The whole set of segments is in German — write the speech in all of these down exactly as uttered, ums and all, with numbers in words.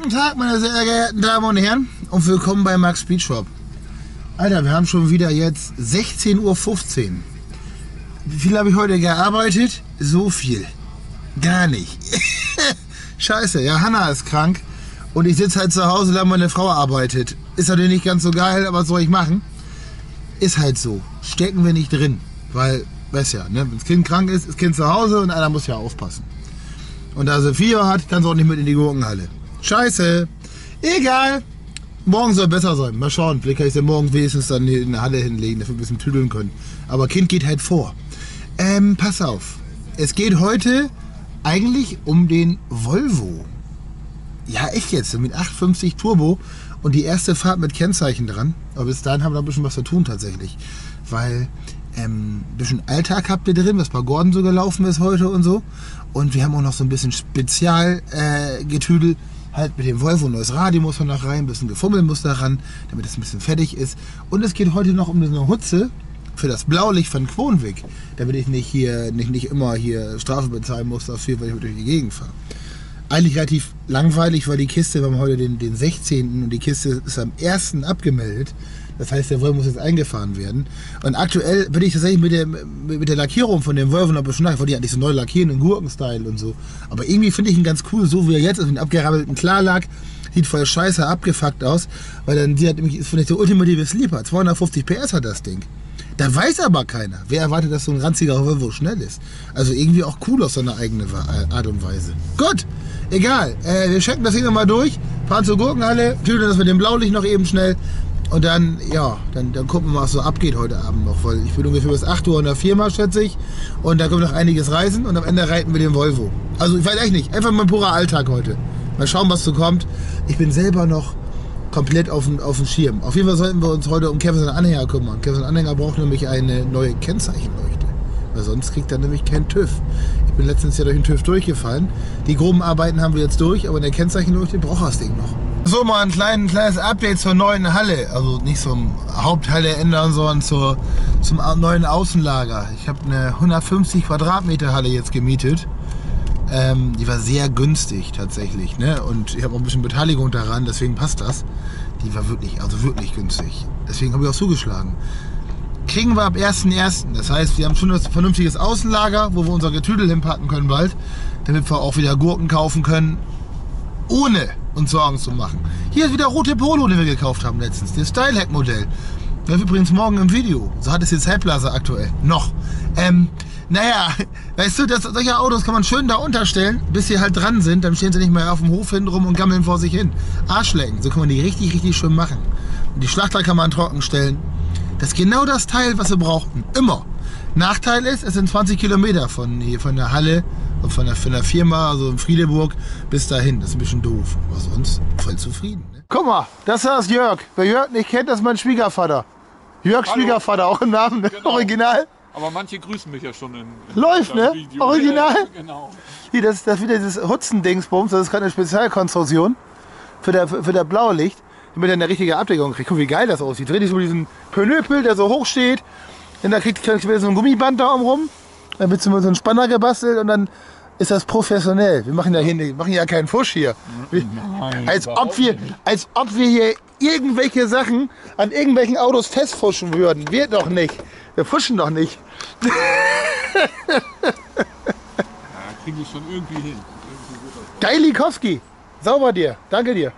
Guten Tag, meine sehr geehrten Damen und Herren, und willkommen bei Max Speed Shop. Alter, wir haben schon wieder jetzt sechzehn Uhr fünfzehn. Wie viel habe ich heute gearbeitet? So viel. Gar nicht. Scheiße, ja, Hanna ist krank und ich sitze halt zu Hause, da meine Frau arbeitet. Ist natürlich nicht ganz so geil, aber was soll ich machen? Ist halt so. Stecken wir nicht drin, weil, weißt ja, ne, wenn das Kind krank ist, ist das Kind zu Hause und einer muss ja aufpassen. Und da sie Fieber hat, kann sie auch nicht mit in die Gurkenhalle. Scheiße. Egal. Morgen soll besser sein. Mal schauen. Vielleicht kann ich sie morgen wenigstens dann in der Halle hinlegen, dass wir ein bisschen tüdeln können. Aber Kind geht halt vor. Ähm, pass auf. Es geht heute eigentlich um den Volvo. Ja, echt jetzt. Mit achthundertfünfzig Turbo und die erste Fahrt mit Kennzeichen dran. Aber bis dahin haben wir noch ein bisschen was zu tun tatsächlich. Weil ähm, ein bisschen Alltag habt ihr drin, was bei Gordon so gelaufen ist heute und so. Und wir haben auch noch so ein bisschen Spezialgetüdel. Äh, halt mit dem Volvo, neues Radio muss noch rein, ein bisschen Gefummel muss da ran, damit es ein bisschen fertig ist. Und es geht heute noch um eine Hutze für das Blaulicht von Quonwig, damit ich nicht hier nicht, nicht immer hier Strafe bezahlen muss dafür, weil ich durch die Gegend fahre. Eigentlich relativ langweilig, weil die Kiste, wir haben heute den, den sechzehnten und die Kiste ist am ersten abgemeldet. Das heißt, der Volvo muss jetzt eingefahren werden. Und aktuell bin ich tatsächlich mit der, mit der Lackierung von dem Volvo noch ein bisschen nach. Ich wollte ja eigentlich so neu lackieren in Gurkenstyle und so. Aber irgendwie finde ich ihn ganz cool, so wie er jetzt ist, mit einem abgerabbelten Klarlack. Sieht voll scheiße abgefuckt aus, weil dann die hat nämlich, ist finde ich der ultimative Sleeper. zweihundertfünfzig P S hat das Ding. Da weiß aber keiner. Wer erwartet, dass so ein ranziger Volvo schnell ist? Also irgendwie auch cool auf seine eigene Art und Weise. Gut, egal. Äh, wir checken das Ding nochmal durch, fahren zur Gurkenhalle, tüdeln das mit dem Blaulicht noch eben schnell. Und dann, ja, dann, dann gucken wir mal, was so abgeht heute Abend noch, weil ich bin ungefähr bis acht Uhr in der Firma, schätze ich. Und da kommt noch einiges reisen und am Ende reiten wir den Volvo. Also ich weiß echt nicht, einfach mein purer Alltag heute. Mal schauen, was so kommt. Ich bin selber noch komplett auf dem, auf dem Schirm. Auf jeden Fall sollten wir uns heute um Kevin Anhänger kümmern. Kevin Anhänger braucht nämlich eine neue Kennzeichenleuchte, weil sonst kriegt er nämlich kein TÜV. Ich bin letztens ja durch den TÜV durchgefallen. Die groben Arbeiten haben wir jetzt durch, aber in der Kennzeichenleuchte braucht das Ding noch. So, mal ein klein, kleines Update zur neuen Halle. Also nicht zum Haupthalle ändern, sondern zur, zum neuen Außenlager. Ich habe eine hundertfünfzig Quadratmeter Halle jetzt gemietet. Ähm, die war sehr günstig tatsächlich, ne? Und ich habe auch ein bisschen Beteiligung daran, deswegen passt das. Die war wirklich, also wirklich günstig. Deswegen habe ich auch zugeschlagen. Kriegen wir ab ersten ersten Das heißt, wir haben schon ein vernünftiges Außenlager, wo wir unser Getüdel hinpacken können bald, damit wir auch wieder Gurken kaufen können, ohne uns Sorgen zu machen. Hier ist wieder rote Polo, den wir gekauft haben letztens. Das Stylehack-Modell. Das ist übrigens morgen im Video. So hat es jetzt Halbblaser aktuell. Noch. Ähm, naja, weißt du, das, solche Autos kann man schön da unterstellen, bis sie halt dran sind. Dann stehen sie nicht mehr auf dem Hof hin rum und gammeln vor sich hin. Arschlecken. So kann man die richtig, richtig schön machen. Und die Schlachter kann man trocken stellen. Das ist genau das Teil, was wir brauchten. Immer. Nachteil ist, es sind zwanzig Kilometer von, hier, von der Halle und von der, von der Firma, also in Friedeburg, bis dahin. Das ist ein bisschen doof. Aber sonst voll zufrieden. Ne? Guck mal, das ist Jörg. Wer Jörg nicht kennt, das ist mein Schwiegervater. Jörg Hallo. Schwiegervater, auch im Namen, ne? Genau. Original. Aber manche grüßen mich ja schon in, in Läuft, ne? Video. Original. Ja, genau. Hier, das, das ist wieder dieses Hutzen-Dingsbums. Das ist gerade eine Spezialkonstruktion für der, für, für der Blaulicht, damit er eine richtige Abdeckung kriegt. Guck, wie geil das aussieht. Dreh dich so diesen Pönöpel, der so hoch steht. Und da kriegt ich wieder so ein Gummiband da rum. Dann wird so ein Spanner gebastelt und dann ist das professionell. Wir machen ja, hier, wir machen ja keinen Fusch hier. Wir, Nein, als, ob wir, als ob wir hier irgendwelche Sachen an irgendwelchen Autos festfuschen würden. Wir doch nicht. Wir fuschen doch nicht. Ja, kriegen wir schon irgendwie hin. Irgendwie Geil, Likowski. Sauber dir. Danke dir.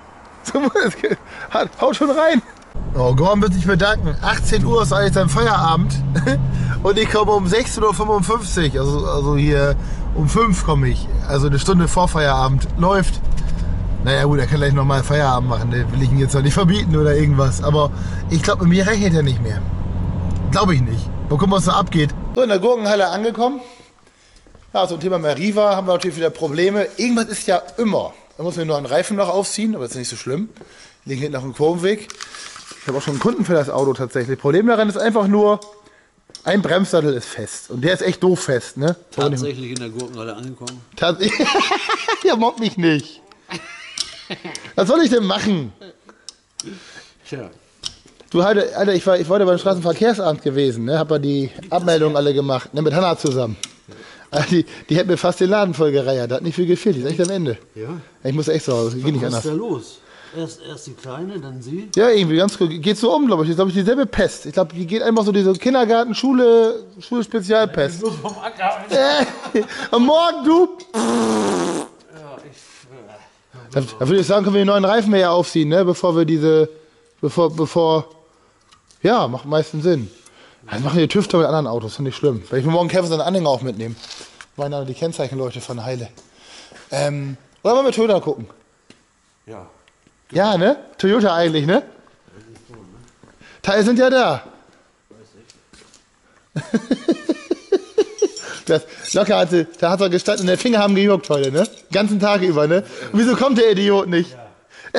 Haut schon rein. Oh, Gordon wird sich bedanken. achtzehn Uhr ist eigentlich sein Feierabend. Und ich komme um sechzehn Uhr fünfundfünfzig. Also, also hier um fünf komme ich. Also eine Stunde vor Feierabend. Läuft. Naja gut, er kann gleich nochmal Feierabend machen. Den will ich ihn jetzt noch nicht verbieten oder irgendwas. Aber ich glaube, mit mir rechnet er nicht mehr. Glaube ich nicht. Mal gucken, was da abgeht. So, in der Gurkenhalle angekommen. Ja, zum Thema Meriva haben wir natürlich wieder Probleme. Irgendwas ist ja immer. Da muss man nur einen Reifen noch aufziehen, aber das ist nicht so schlimm. Liegen hinten auf dem Quonweg. Ich habe auch schon einen Kunden für das Auto tatsächlich. Problem daran ist einfach nur, ein Bremssattel ist fest. Und der ist echt doof fest, ne? Tatsächlich in der Gurkenhalle angekommen. Tatsächlich. Ja, mobb mich nicht. Was soll ich denn machen? Tja. Du, Alter, Alter ich, war, ich war beim Straßenverkehrsamt gewesen, ne? Hab ja die Abmeldungen alle gemacht, ne? Mit Hanna zusammen. Also die, die hätten mir fast den Laden voll gereiert. Da hat nicht viel gefehlt. Die ist echt am Ende. Ja. Ich muss echt so raus. Geht nicht Was anders. ist da los? Erst, erst die Kleine, dann sie? Ja, irgendwie ganz gut. Geht so um, glaube ich. Das ist, glaube ich, dieselbe Pest. Ich glaube, die geht einfach so diese Kindergarten, Schule, Schule Spezialpest. Bloß vom Acker. Äh, am Morgen, du! Ja, ich. Da, da würde ich sagen, können wir den neuen Reifen mehr aufziehen, ne? Bevor wir diese. Bevor. bevor ja, macht meistens Sinn. Das machen die Tüfter mit anderen Autos, finde ich schlimm. Wenn ich mir morgen Kevin seinen Anhänger auch mitnehmen. Weil dann die Kennzeichenleute von Heile. Ähm, oder wollen wir Toyota gucken? Ja. Ja, ne? Toyota eigentlich, ne? Teile sind ja da. Das, locker hat sie, da hat er gestanden, der Finger haben gejuckt heute, ne? Den ganzen Tag über, ne? Und wieso kommt der Idiot nicht? Ja.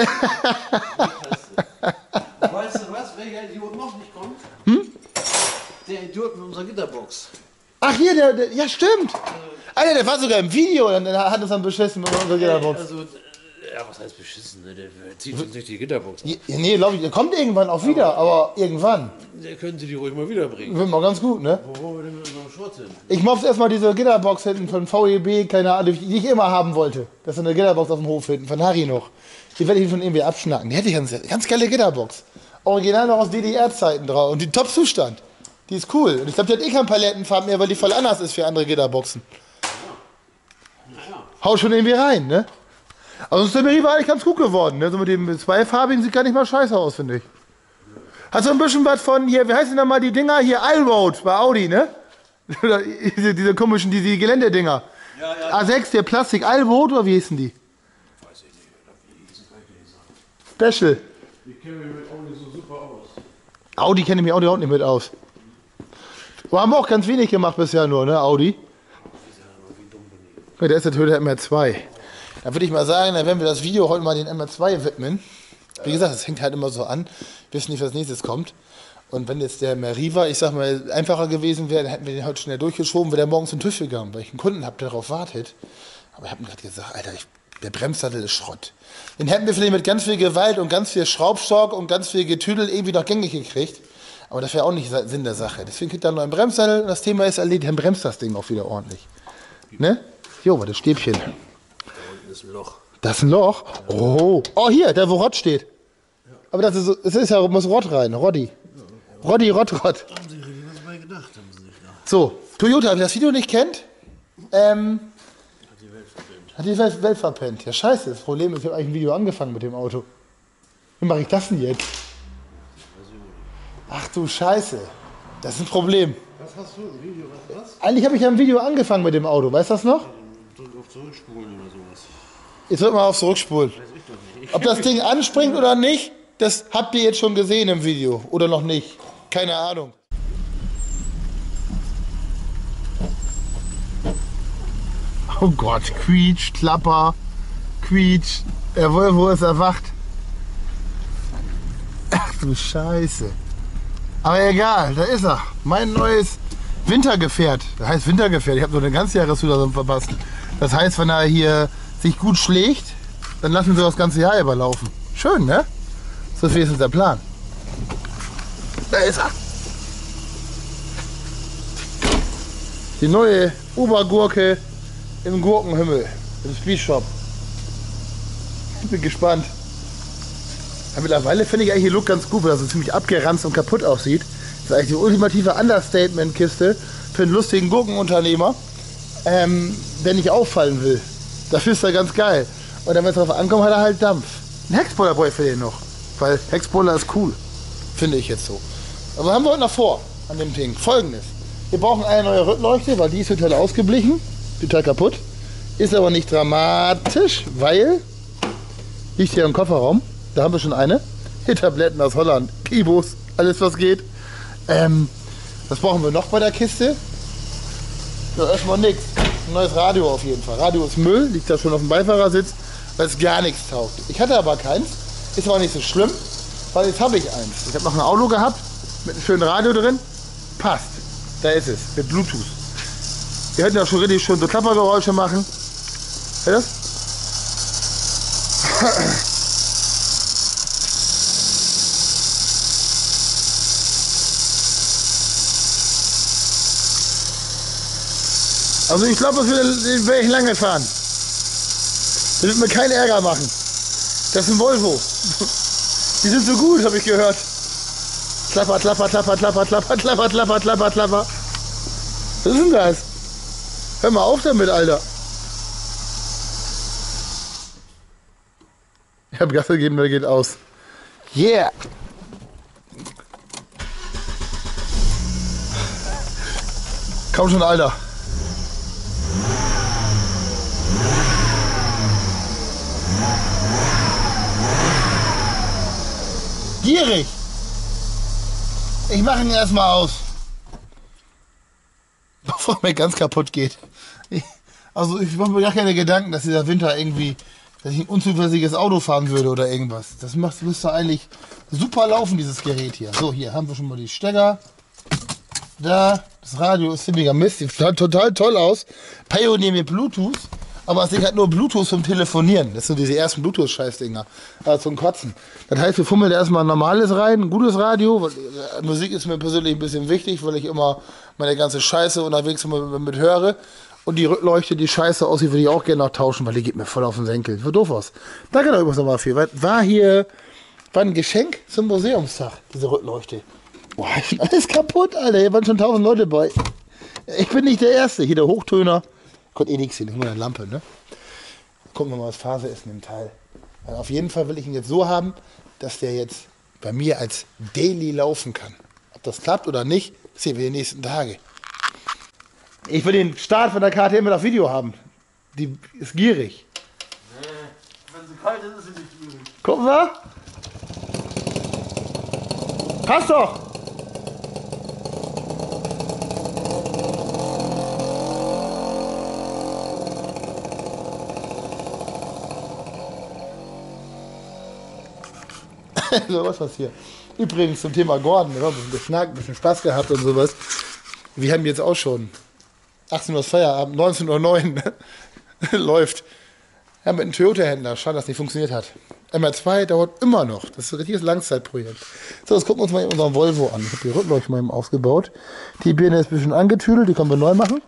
Weißt du was, welcher Idiot noch nicht kommt? Hm? Der Idiot mit unserer Gitterbox. Ach hier, der, der ja stimmt. Alter, der war sogar im Video und dann hat es dann beschissen mit unserer Gitterbox. Also, ja, was heißt beschissen? Ne? Der zieht uns nicht die Gitterbox ab. Ja, nee, glaube ich, der kommt irgendwann auch wieder, aber irgendwann. Der könnte die ruhig mal wiederbringen. Wird mal ganz gut, ne? Wo wollen wir denn mit unserem Schrott hin? Ich mobs erstmal diese Gitterbox hinten von V E B, keine Ahnung, die ich immer haben wollte. Das ist eine Gitterbox auf dem Hof hinten, von Harry noch. Die werde ich von irgendwie abschnacken. Die hätte ich ganz, ganz geile Gitterbox. Original noch aus D D R-Zeiten drauf. Und die Top-Zustand. Die ist cool. Und ich glaube, die hat eh kein Palettenfarben mehr, weil die voll anders ist für andere Gitterboxen. Naja. Hau schon irgendwie rein, ne? Also der Meriva eigentlich ganz gut geworden, ne? So mit dem zweifarbigen sieht gar nicht mal scheiße aus, finde ich. Hat so ein bisschen was von hier, wie heißen denn mal die Dinger? Hier, Allroad bei Audi, ne? Oder diese, diese komischen, diese Geländedinger. Ja, ja. A sechs, der Plastik, Allroad oder wie hießen die? Weiß ich nicht, oder wie hießen, kann ich nicht sagen. Special. Die kennen wir mit Audi so super aus. Audi kenne ich mich Audi auch nicht mit aus. Wir haben auch ganz wenig gemacht bisher nur, ne, Audi? Ja, der ist natürlich der M R zwei. Dann würde ich mal sagen, dann werden wir das Video heute mal den M R zwei widmen. Wie gesagt, es hängt halt immer so an. Wir wissen nicht, was nächstes kommt. Und wenn jetzt der Meriva, ich sag mal, einfacher gewesen wäre, dann hätten wir den heute schnell durchgeschoben, wäre der morgens zum TÜV gegangen, weil ich einen Kunden habe, der darauf wartet. Aber ich habe ihm gerade gesagt, Alter, ich, der Bremssattel ist Schrott. Den hätten wir vielleicht mit ganz viel Gewalt und ganz viel Schraubstock und ganz viel Getüdel irgendwie noch gängig gekriegt. Aber das wäre auch nicht Sinn der Sache. Deswegen kriegt er einen neuen Bremssattel und das Thema ist erledigt. Dann bremst das Ding auch wieder ordentlich. Ne? Jo, war das Stäbchen. Da unten ist ein Loch. Das ist ein Loch? Oh, oh hier, da wo Rott steht. Aber das ist, das ist ja, muss Rott rein, Roddi. Roddi, Rott, Rott. Da haben Sie richtig was bei gedacht, haben Sie sich da. So, Toyota, wer das Video nicht kennt, ähm, Hat die Welt verpennt. hat die Welt, Welt verpennt. Ja, scheiße, das Problem ist, ich habe eigentlich ein Video angefangen mit dem Auto. Wie mache ich das denn jetzt? Ach du Scheiße, das ist ein Problem. Was hast du? Ein Video, was? was? Eigentlich habe ich ja ein Video angefangen mit dem Auto, weißt du das noch? Drück auf Zurückspulen oder sowas. Jetzt drück mal auf Zurückspulen. Weiß ich doch nicht. Ob das Ding anspringt oder nicht, das habt ihr jetzt schon gesehen im Video. Oder noch nicht. Keine Ahnung. Oh Gott, quietsch, Klapper, quietsch. Der Volvo ist erwacht. Ach du Scheiße. Aber egal, da ist er. Mein neues Wintergefährt. Das heißt Wintergefährt. Ich habe so eine Ganzjahreszulassung verpasst. Das heißt, wenn er hier sich gut schlägt, dann lassen sie das ganze Jahr überlaufen. Schön, ne? So ist wenigstens der Plan. Da ist er. Die neue Obergurke im Gurkenhimmel. Im Speedshop. Ich bin gespannt. Ja, mittlerweile finde ich eigentlich den Look ganz gut, weil das so ziemlich abgeranzt und kaputt aussieht. Das ist eigentlich die ultimative Understatement-Kiste für einen lustigen Gurkenunternehmer, ähm, der nicht auffallen will. Dafür ist er ganz geil. Und dann, wenn es darauf ankommt, hat er halt Dampf. Ein Heckspoiler brauche ich für den noch. Weil Heckspoiler ist cool. Finde ich jetzt so. Aber was haben wir heute noch vor an dem Ding? Folgendes. Wir brauchen eine neue Rückleuchte, weil die ist total ausgeblichen. Total kaputt. Ist aber nicht dramatisch, weil liegt hier im Kofferraum. Da haben wir schon eine. Hier Tabletten aus Holland. Kibos. Alles was geht. Ähm, was brauchen wir noch bei der Kiste? Ja, erstmal nichts. Ein neues Radio auf jeden Fall. Radio ist Müll. Liegt da schon auf dem Beifahrersitz, weil es gar nichts taugt. Ich hatte aber keins. Ist aber nicht so schlimm, weil jetzt habe ich eins. Ich habe noch ein Auto gehabt mit einem schönen Radio drin. Passt. Da ist es. Mit Bluetooth. Wir hätten ja schon richtig schön so Klappergeräusche machen. Hört das? Also ich glaube, das werde ich lange fahren. Das wird mir keinen Ärger machen. Das ist ein Volvo. Die sind so gut, habe ich gehört. Klapper, klapper, klapper, klapper, klapper, klapper, klapper, klapper, klapper. Was ist denn das? Hör mal auf damit, Alter. Ich habe Gas gegeben, der geht aus. Yeah! Komm schon, Alter. Gierig! Ich mache ihn erstmal aus. Bevor mir ganz kaputt geht. Ich, also ich mache mir gar keine Gedanken, dass dieser Winter irgendwie, dass ich ein unzuverlässiges Auto fahren würde oder irgendwas. Das macht, müsste eigentlich super laufen, dieses Gerät hier. So, hier haben wir schon mal die Stecker. Da, das Radio ist ziemlicher Mist, sieht total, total toll aus. Pioneer mit Bluetooth, aber das Ding hat nur Bluetooth zum Telefonieren. Das sind diese ersten Bluetooth-Scheißdinger. Also zum Kotzen. Das heißt, wir fummeln erstmal ein normales rein, ein gutes Radio. Weil, äh, Musik ist mir persönlich ein bisschen wichtig, weil ich immer meine ganze Scheiße unterwegs mit, mit höre. Und die Rückleuchte, die Scheiße aussieht, würde ich auch gerne noch tauschen, weil die geht mir voll auf den Senkel. Sieht doof aus. Danke da übrigens nochmal für. War hier, war ein Geschenk zum Museumstag, diese Rückleuchte. Boah, ist alles kaputt, Alter. Hier waren schon tausend Leute bei. Ich bin nicht der Erste. Hier der Hochtöner. Konnte eh nichts sehen, nur eine Lampe, ne? Gucken wir mal, was Phase ist in dem Teil. Also auf jeden Fall will ich ihn jetzt so haben, dass der jetzt bei mir als Daily laufen kann. Ob das klappt oder nicht, sehen wir die nächsten Tage. Ich will den Start von der K T M mit auf Video haben. Die ist gierig. Nee, wenn sie kalt ist, ist sie nicht gierig. Gucken wir. Passt doch. So, was was hier. Übrigens zum Thema Gordon, wir haben ein bisschen geschnackt, ein bisschen Spaß gehabt und sowas. Wir haben jetzt auch schon achtzehn Uhr Feierabend, neunzehn Uhr neun läuft. Ja, mit einem Toyota-Händler, schade, dass das nicht funktioniert hat. M R zwei dauert immer noch, das ist ein richtiges Langzeitprojekt. So, jetzt gucken wir uns mal unseren Volvo an. Ich habe die Rückleuchte mal eben ausgebaut. Die Birne ist ein bisschen angetüdelt, die können wir neu machen.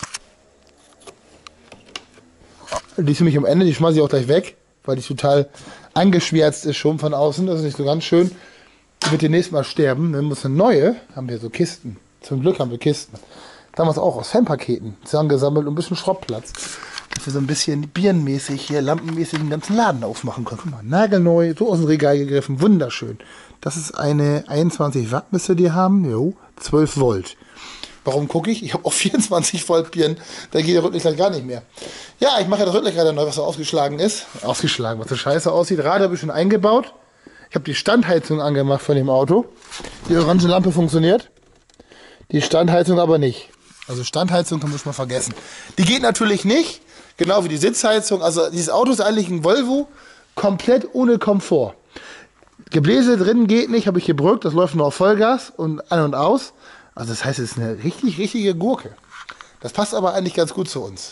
Die ist nämlich am Ende, die schmeiße ich auch gleich weg, weil die total angeschwärzt ist schon von außen. Das ist nicht so ganz schön. Die wird demnächst mal sterben. Dann muss eine neue, haben wir so Kisten. Zum Glück haben wir Kisten. Damals auch aus Fanpaketen zusammengesammelt und ein bisschen Schrottplatz. Dass wir so ein bisschen birnenmäßig hier, lampenmäßig den ganzen Laden aufmachen können. Guck mal, nagelneu, so aus dem Regal gegriffen, wunderschön. Das ist eine einundzwanzig Watt müsste die haben, jo, zwölf Volt. Warum gucke ich? Ich habe auch vierundzwanzig Volt Birnen, da geht der Rücklicht gar nicht mehr. Ja, ich mache ja das Rücklicht gerade neu, was so ausgeschlagen ist. Ausgeschlagen, was so scheiße aussieht. Rad habe ich schon eingebaut. Ich habe die Standheizung angemacht von dem Auto. Die orange Lampe funktioniert. Die Standheizung aber nicht. Also Standheizung kann man schon mal vergessen. Die geht natürlich nicht, genau wie die Sitzheizung. Also dieses Auto ist eigentlich ein Volvo, komplett ohne Komfort. Gebläse drin geht nicht, habe ich gebrückt, das läuft nur auf Vollgas und an und aus. Also das heißt, es ist eine richtig, richtige Gurke. Das passt aber eigentlich ganz gut zu uns.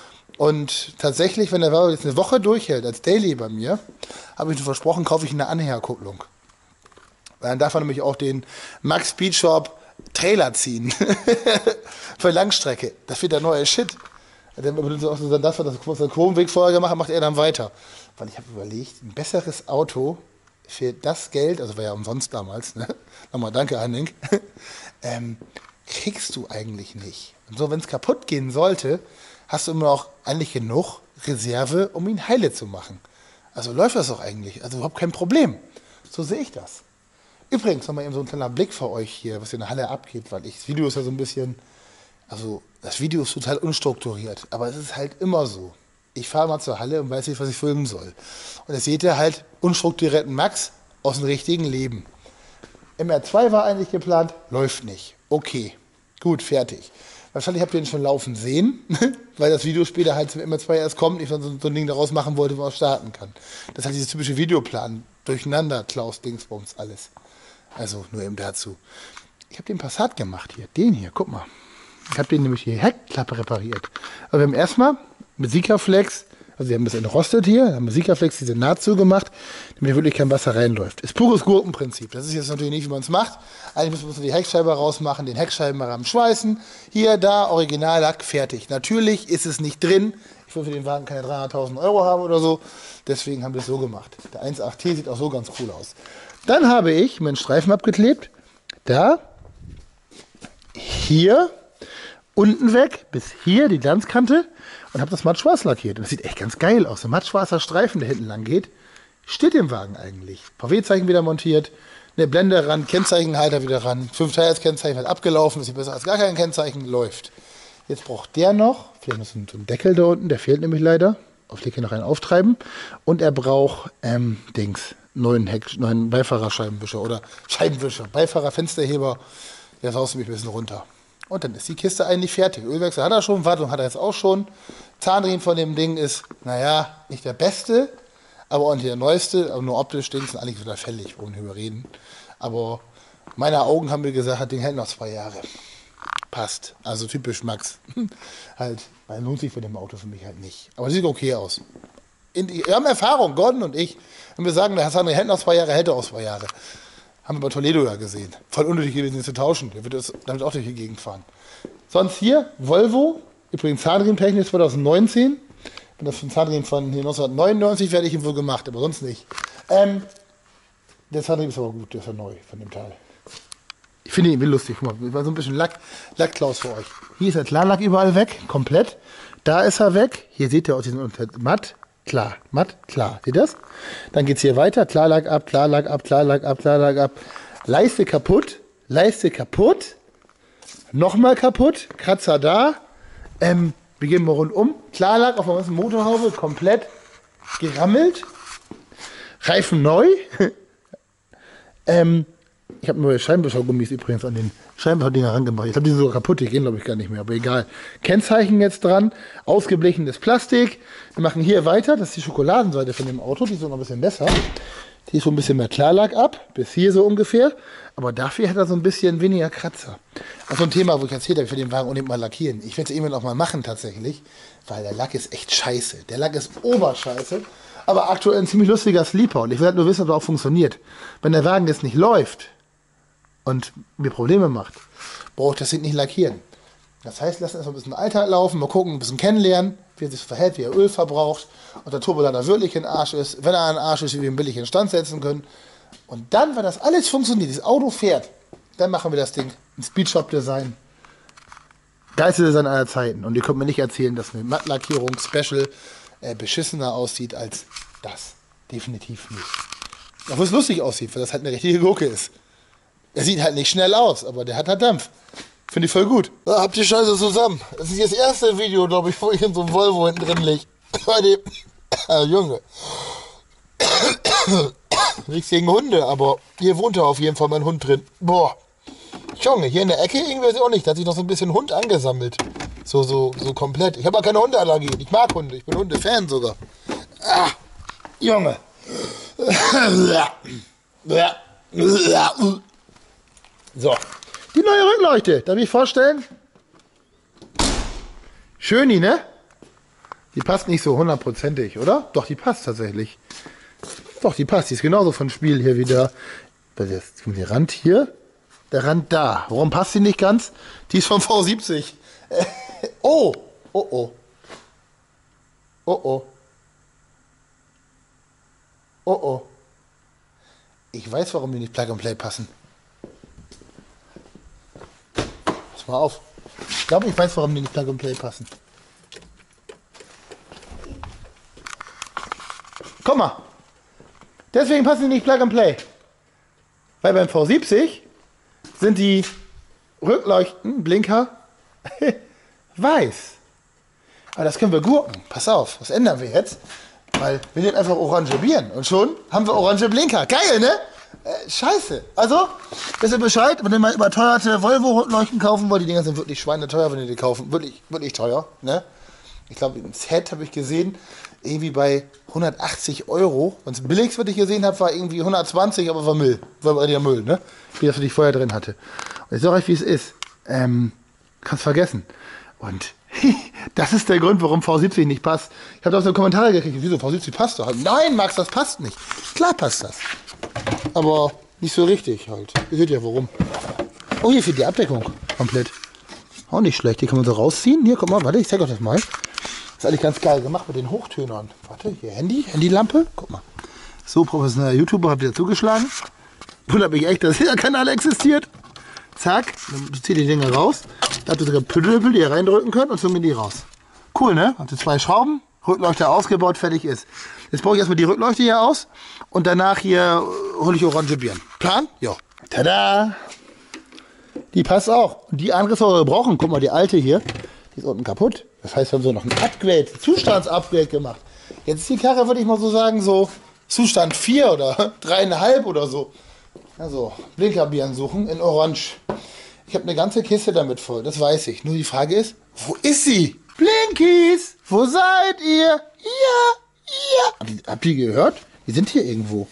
Und tatsächlich, wenn der Volvo jetzt eine Woche durchhält, als Daily bei mir, habe ich ihm versprochen, kaufe ich eine Anhängerkupplung. Weil dann darf man nämlich auch den Max Speed Shop Trailer ziehen. Für Langstrecke. Das wird der neue Shit. Dann darf er das Kurvenweg vorher gemacht, macht er dann weiter. Weil ich habe überlegt, ein besseres Auto für das Geld, also war ja umsonst damals, ne? Nochmal danke, Henning, ähm, kriegst du eigentlich nicht. Und so, wenn es kaputt gehen sollte, hast du immer noch eigentlich genug Reserve, um ihn heile zu machen. Also läuft das doch eigentlich. Also überhaupt kein Problem. So sehe ich das. Übrigens nochmal eben so ein kleiner Blick für euch hier, was in der Halle abgeht, weil ich, das Video ist ja so ein bisschen, also das Video ist total unstrukturiert, aber es ist halt immer so. Ich fahre mal zur Halle und weiß nicht, was ich filmen soll. Und jetzt seht ihr halt unstrukturierten Max aus dem richtigen Leben. M R zwei war eigentlich geplant, läuft nicht. Okay, gut, fertig. Wahrscheinlich habt ihr den schon laufen sehen, weil das Video später halt zum M R zwei erst kommt, ich so, so ein Ding daraus machen wollte, wo man starten kann. Das ist halt dieses typische Videoplan, durcheinander, Klaus, Dingsbums, alles. Also nur eben dazu. Ich habe den Passat gemacht hier, den hier, guck mal. Ich habe den nämlich die Heckklappe repariert. Aber wir haben erstmal mit Sikaflex Also die haben ein bisschen entrostet hier, haben Sikaflex diese Naht zugemacht, damit hier wirklich kein Wasser reinläuft. Ist pures Gurkenprinzip. Das ist jetzt natürlich nicht, wie man es macht. Eigentlich müssen wir die Heckscheibe rausmachen, den Heckscheibenrahmen schweißen. Hier, da, Originallack, fertig. Natürlich ist es nicht drin. Ich will für den Wagen keine dreihunderttausend Euro haben oder so. Deswegen haben wir es so gemacht. Der eins Komma acht T sieht auch so ganz cool aus. Dann habe ich meinen Streifen abgeklebt. Da, hier, unten weg, bis hier die Glanzkante und habe das matt schwarz lackiert. Und das sieht echt ganz geil aus. Ein matt schwarzer Streifen, der hinten lang geht, steht im Wagen eigentlich. V W-Zeichen wieder montiert, eine Blende ran, Kennzeichenhalter wieder ran, fünf Teils Kennzeichen hat abgelaufen, ist besser als gar kein Kennzeichen, läuft. Jetzt braucht der noch, vielleicht noch so einen Deckel da unten, der fehlt nämlich leider. Auf den kann ich noch einen auftreiben. Und er braucht, ähm, Dings, neuen, Heck, neuen Beifahrerscheibenwischer oder Scheibenwischer, Beifahrerfensterheber. Der saust mich ein bisschen runter. Und dann ist die Kiste eigentlich fertig. Ölwechsel hat er schon, Wartung hat er jetzt auch schon. Zahnriemen von dem Ding ist, naja, nicht der beste, aber auch nicht der neueste. Aber nur optisch Ding sind eigentlich wieder fällig, ohne drüber reden. Aber meine Augen haben mir gesagt, das Ding hält noch zwei Jahre. Passt. Also typisch Max. Halt, weil lohnt sich für dem Auto für mich halt nicht. Aber sieht okay aus. In, wir haben Erfahrung, Gordon und ich. Wenn wir sagen, der Hassan hält noch zwei Jahre, hält er auch zwei Jahre. Haben wir bei Toledo ja gesehen. Voll unnötig gewesen, ihn zu tauschen. Der wird das, damit auch durch die Gegend fahren. Sonst hier, Volvo. Übrigens Zahnriemtechnik zwanzig neunzehn. Wenn das von Zahnriemen von neunzehnhundertneunundneunzig werde ich ihm wohl gemacht, aber sonst nicht. Ähm, der Zahnriemen ist aber gut, der ist ja neu von dem Teil. Ich finde ihn lustig. Guck mal, war so ein bisschen Lack, Lackklaus für euch. Hier ist der Klarlack überall weg, komplett. Da ist er weg. Hier seht ihr auch diesen matt, klar, matt, klar. Seht ihr das? Dann geht es hier weiter. Klarlack ab, Klarlack ab, Klarlack ab, Klarlack ab. Leiste kaputt, Leiste kaputt. Nochmal kaputt. Kratzer da. Ähm, wir gehen mal rundum. Klarlack auf der ganzen Motorhaube, komplett gerammelt. Reifen neu. ähm, Ich habe neue Scheinwischergummis übrigens an den Scheinwischerdinger rangemacht. Ich glaube, die sind sogar kaputt, die gehen glaube ich gar nicht mehr, aber egal. Kennzeichen jetzt dran, ausgeblichenes Plastik. Wir machen hier weiter, das ist die Schokoladenseite von dem Auto, die ist so noch ein bisschen besser. Die ist so ein bisschen mehr Klarlack ab, bis hier so ungefähr. Aber dafür hat er so ein bisschen weniger Kratzer. Also ein Thema, wo ich erzählt habe, ich will den Wagen unbedingt mal lackieren. Ich werde es irgendwann auch mal machen tatsächlich, weil der Lack ist echt scheiße. Der Lack ist oberscheiße. Aber aktuell ein ziemlich lustiger Sleeper und ich will halt nur wissen, ob er auch funktioniert. Wenn der Wagen jetzt nicht läuft und mir Probleme macht, brauche ich das Ding nicht lackieren. Das heißt, lassen erstmal ein bisschen Alltag laufen, mal gucken, ein bisschen kennenlernen, wie er sich verhält, wie er Öl verbraucht, ob der Turbolader wirklich in Arsch ist, wenn er ein Arsch ist, wie wir ihn billig in Stand setzen können. Und dann, wenn das alles funktioniert, dieses Auto fährt, dann machen wir das Ding ein Speedshop-Design. Geilste Design aller Zeiten. Und ihr könnt mir nicht erzählen, dass eine Mattlackierung Special äh, beschissener aussieht als das. Definitiv nicht. Obwohl es lustig aussieht, weil das halt eine richtige Gurke ist. Er sieht halt nicht schnell aus, aber der hat halt Dampf. Finde ich voll gut. Da habt ihr Scheiße zusammen. Das ist das erste Video, glaube ich, wo ich in so einem Volvo hinten drin liege. Bei dem... Ah, Junge. Nichts gegen Hunde, aber hier wohnt ja auf jeden Fall mein Hund drin. Boah. Junge, hier in der Ecke irgendwie weiß ich auch nicht. Da hat sich noch so ein bisschen Hund angesammelt. So, so, so komplett. Ich habe aber keine Hundeallergie. Ich mag Hunde. Ich bin Hundefan sogar. Ah, Junge. So. Die neue Rückleuchte. Darf ich vorstellen? Schöni, ne? Die passt nicht so hundertprozentig, oder? Doch, die passt tatsächlich. Doch, die passt. Die ist genauso von Spiel hier wieder. Jetzt kommt der Rand hier. Der Rand da. Warum passt die nicht ganz? Die ist vom V siebzig. Äh, oh. Oh, oh. Oh, oh. Oh, oh. Ich weiß, warum die nicht Plug and Play passen. Pass mal auf. Ich glaube, ich weiß, warum die nicht Plug and Play passen. Guck mal. Deswegen passen die nicht Plug and Play. Weil beim V siebzig sind die Rückleuchten, Blinker, weiß. Aber das können wir gurken. Pass auf, was ändern wir jetzt? Weil wir nehmen einfach orange Birnen und schon haben wir orange Blinker. Geil, ne? Äh, scheiße. Also, wisst ihr Bescheid, wenn ihr mal überteuerte Volvo-Leuchten kaufen wollt, die Dinger sind wirklich schweineteuer, wenn ihr die kaufen. Wirklich, wirklich teuer, ne? Ich glaube, im Set habe ich gesehen, irgendwie bei hundertachtzig Euro. Und das billigste, was ich gesehen habe, war irgendwie hundertzwanzig, aber war Müll. War richtiger Müll, ne? Wie das, was ich vorher drin hatte. Und ich sage euch, wie es ist. Ähm, kannst vergessen. Und Das ist der Grund, warum V siebzig nicht passt. Ich habe auch so Kommentare gekriegt, wieso V siebzig passt doch? Nein, Max, das passt nicht. Klar passt das. Aber nicht so richtig halt. Ihr seht ja warum. Oh, hier fehlt die Abdeckung komplett. Auch nicht schlecht. Die kann man so rausziehen. Hier, guck mal, warte, ich zeig euch das mal. Ist eigentlich ganz geil gemacht mit den Hochtönern. Warte, hier Handy, Handylampe. Guck mal. So professioneller YouTuber habt ihr zugeschlagen. Wundert mich echt, dass dieser Kanal existiert. Zack, dann zieht die Dinger raus. Da habt ihr sogar Püppel, die ihr reindrücken könnt und züngen die raus. Cool, ne? Habt ihr zwei Schrauben, Rückleuchte ausgebaut, fertig ist. Jetzt baue ich erstmal die Rückleuchte hier aus und danach hier hole ich orange Birnen. Plan? Ja. Tada! Die passt auch. Und die andere, was wir brauchen, guck mal, die alte hier, die ist unten kaputt. Das heißt, wir haben so noch ein Upgrade, Zustandsupgrade gemacht. Jetzt ist die Karre, würde ich mal so sagen, so Zustand vier oder drei Komma fünf oder so. Also, Blinkerbirnen suchen in Orange. Ich habe eine ganze Kiste damit voll, das weiß ich. Nur die Frage ist, wo ist sie? Blinkies, wo seid ihr? Ja, ja. Habt ihr, habt ihr gehört? Die sind hier irgendwo.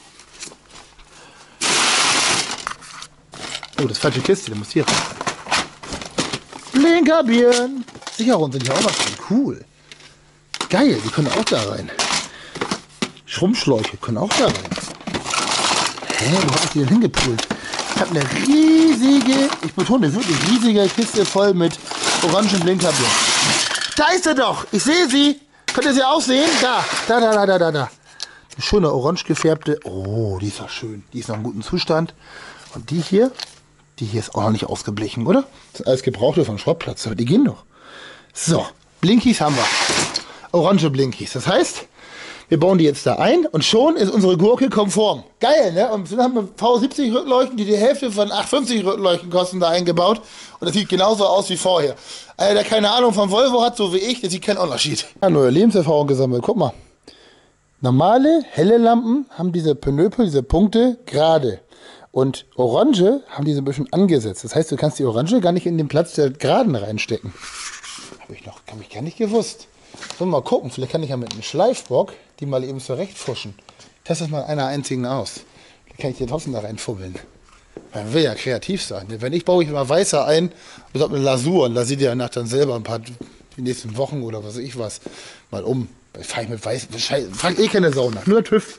Oh, das ist falsche Kiste, der muss hier rein. Blinkerbirnen. Sicherungen sind ja auch was drin. Cool. Geil, die können auch da rein. Schrumpfschläuche können auch da rein. Hä, wo hab ich die denn hingepult? Ich habe eine riesige, ich betone wirklich riesige Kiste voll mit orangen Blinkerbirnen. Da ist er doch! Ich sehe sie! Könnt ihr sie auch sehen? Da, da, da, da, da, da, da. Eine schöne orange gefärbte. Oh, die ist doch schön. Die ist noch in gutem Zustand. Und die hier, die hier ist auch noch nicht ausgeblichen, oder? Das sind alles Gebrauchte vom Schrottplatz, aber die gehen doch. So, Blinkies haben wir. Orange Blinkies. Das heißt, wir bauen die jetzt da ein und schon ist unsere Gurke konform. Geil, ne? Und dann haben wir V siebzig Rückleuchten, die die Hälfte von achthundertfünfzig Rückleuchten kosten, da eingebaut. Und das sieht genauso aus wie vorher. Einer, der keine Ahnung von Volvo hat, so wie ich, der sieht keinen Unterschied. Ja, neue Lebenserfahrung gesammelt. Guck mal. Normale, helle Lampen haben diese Penöpel, diese Punkte gerade. Und Orange haben diese ein bisschen angesetzt. Das heißt, du kannst die Orange gar nicht in den Platz der Geraden reinstecken. Habe ich noch, habe ich gar nicht gewusst. So, mal gucken, vielleicht kann ich ja mit einem Schleifbock die mal eben zurechtfuschen. Test das mal einer einzigen aus. Dann kann ich den trotzdem da reinfummeln. Man will ja kreativ sein. Wenn ich baue ich immer weißer ein, bis auf eine Lasur, und da sieht ihr ja nach dann selber ein paar, die nächsten Wochen oder was weiß ich was, mal um. Ich fahre ich mit weiß, fragt eh keine Sau nach, nur TÜV.